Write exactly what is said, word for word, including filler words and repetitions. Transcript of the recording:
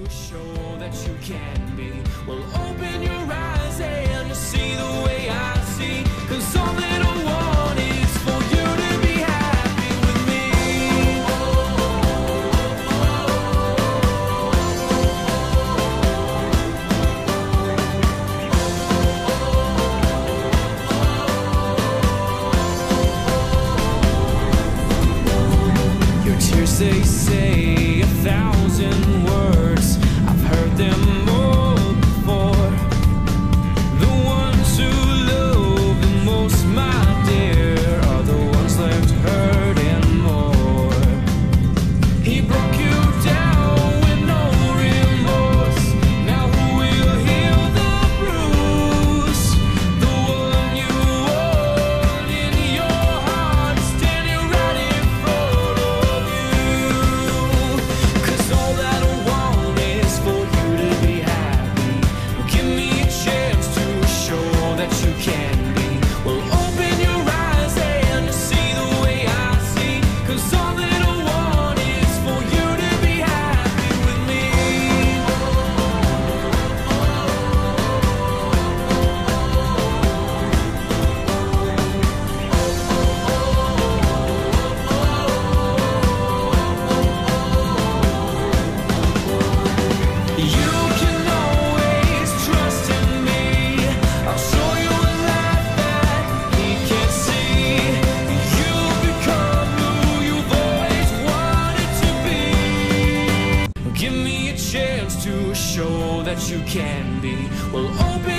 to show that you can be. Well, open your eyes and you'll see the way I see. Cause all that I want is for you to be happy with me. Your tears, they say a thousand words. I've heard them all before. The ones who love the most, my dear, are the ones left hurting more. He broke you down with no remorse. Now who will heal the bruise? The one you hold in your heart, standing right in front of you. Cause all that I want is for you to be happy. Well, give me a chance to show that you can be. Well, open your eyes and you'll see the way I see. Cause all that I want is for you to be happy with me. You can always trust in me. I'll show you a life that he can't see. You'll become who you've always wanted to be. Give me a chance to show that you can be. Well, open